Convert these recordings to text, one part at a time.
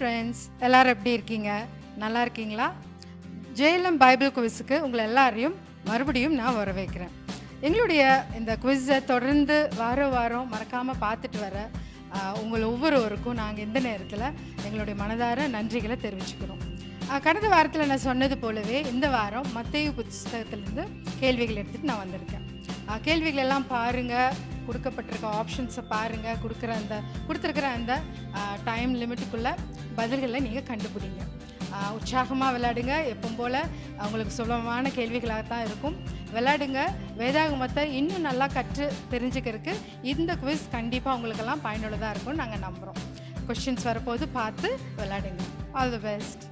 Friends, எல்லாரும் எப்படி இருக்கீங்க? நல்லா இருக்கீங்களா? JLM பைபிள் குவிஸுக்கு உங்களை எல்லாரையும் மறுபடியும் நான் வரவேற்கிறேன். எங்களுடைய இந்த குவிஸை தொடர்ந்து வாரம் மறக்காமல் பார்த்துட்டு வர உங்கள் ஒவ்வொருவருக்கும் நாங்கள் இந்த நேரத்தில் எங்களுடைய மனதார நன்றிகளை தெரிவிச்சுக்கிறோம். கடந்த வாரத்தில் நான் சொன்னது போலவே இந்த வாரம் மத்தேயு புத்தகத்திலேருந்து கேள்விகள் எடுத்துகிட்டு நான் வந்திருக்கேன். கேள்விகள் எல்லாம் பாருங்கள், கொடுக்கப்பட்டிருக்க ஆப்ஷன்ஸை பாருங்கள், கொடுத்துருக்கிற அந்த டைம் லிமிட்டுக்குள்ளே பதில்களை நீங்கள் கண்டுபிடிங்க. உற்சாகமாக விளையாடுங்க. எப்பவும் போல் உங்களுக்கு சுலபமான கேள்விகளாக தான் இருக்கும். விளையாடுங்க. வேதாகமத்தை இன்னும் நல்லா கற்று தெரிஞ்சுக்கிறதுக்கு இந்த குவிஸ் கண்டிப்பாக உங்களுக்கெல்லாம் பயனுள்ளதாக இருக்கும்னு நாங்கள் நம்புகிறோம். கொஸ்டின்ஸ் வரப்போது பார்த்து விளையாடுங்க. All the best.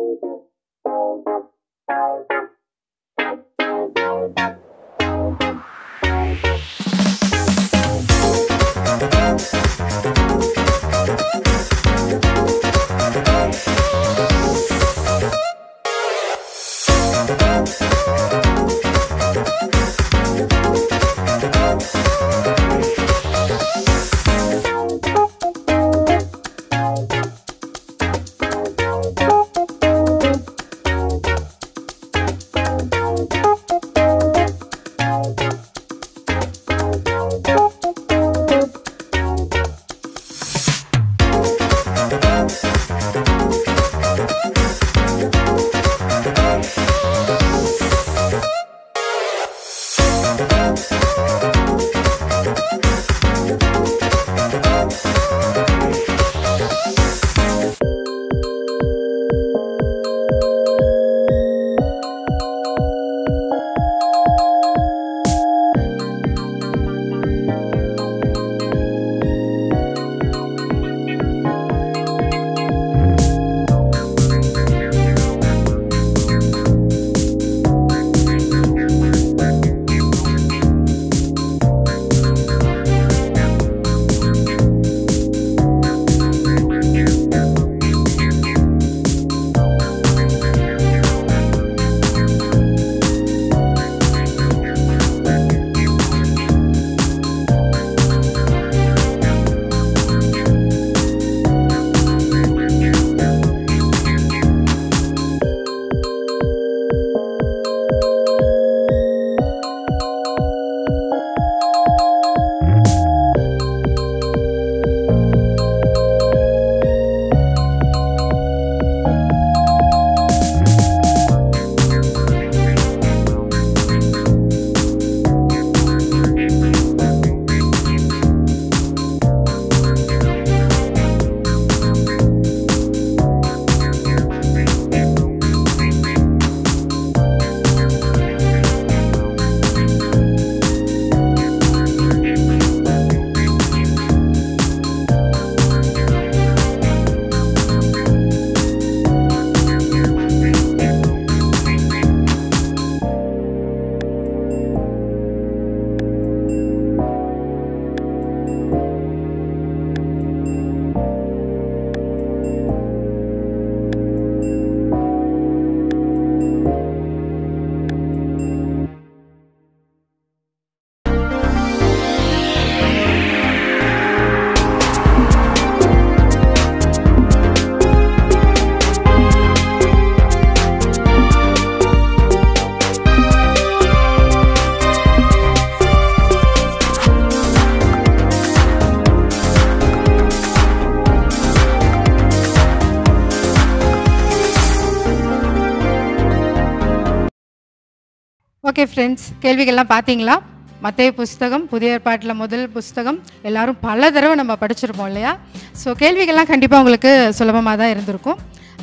Okay friends, கேள்விகள்லாம் பார்த்தீங்களா? மத்தேயு புஸ்தகம் புதிய ஏற்பாட்டில் முதல் புஸ்தகம் எல்லாரும் பல தடவை நம்ம படிச்சிருப்போம் இல்லையா? ஸோ கேள்விகள்லாம் கண்டிப்பாக உங்களுக்கு சுலபமாக தான் இருந்திருக்கும்.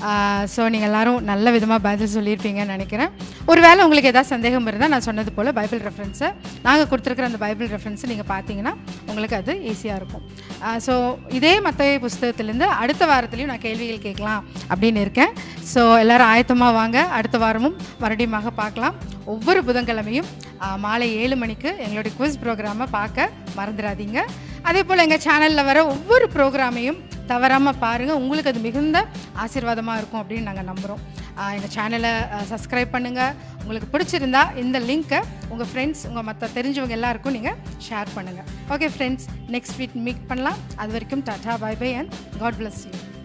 ஸோ நீங்கள் எல்லோரும் நல்ல விதமாக பதில் சொல்லியிருப்பீங்கன்னு நினைக்கிறேன். ஒரு வேளை உங்களுக்கு ஏதாவது சந்தேகம் இருந்தால் நான் சொன்னது போல் பைபிள் ரெஃபரன்ஸை நாங்கள் கொடுத்துருக்குற அந்த பைபிள் ரெஃபரன்ஸை நீங்கள் பார்த்தீங்கன்னா உங்களுக்கு அது ஈஸியாக இருக்கும். ஸோ இதே மத்தேயு புஸ்தகத்திலேருந்து அடுத்த வாரத்துலேயும் நான் கேள்விகள் கேட்கலாம் அப்படின்னு இருக்கேன். ஸோ எல்லோரும் ஆயத்தமாக வாங்க. அடுத்த வாரமும் மறுபடியும் பார்க்கலாம். ஒவ்வொரு புதன்கிழமையும் மாலை 7 மணிக்கு எங்களுடைய குவிஸ் ப்ரோக்ராமை பார்க்க மறந்துடாதீங்க. அதே போல் எங்கள் சேனலில் வர ஒவ்வொரு ப்ரோக்ராமையும் தவறாமல் பாருங்கள். உங்களுக்கு அது மிகுந்த ஆசீர்வாதமாக இருக்கும் அப்படின்னு நாங்கள் நம்புகிறோம். எங்கள் சேனலை சப்ஸ்கிரைப் பண்ணுங்கள். உங்களுக்கு பிடிச்சிருந்தா இந்த லிங்க்கை உங்கள் ஃப்ரெண்ட்ஸ், உங்கள் மற்ற தெரிஞ்சவங்க எல்லாருக்கும் நீங்கள் ஷேர் பண்ணுங்கள். Okay friends, next week meet பண்ணலாம். அது வரைக்கும் tata, bye bye and God bless you.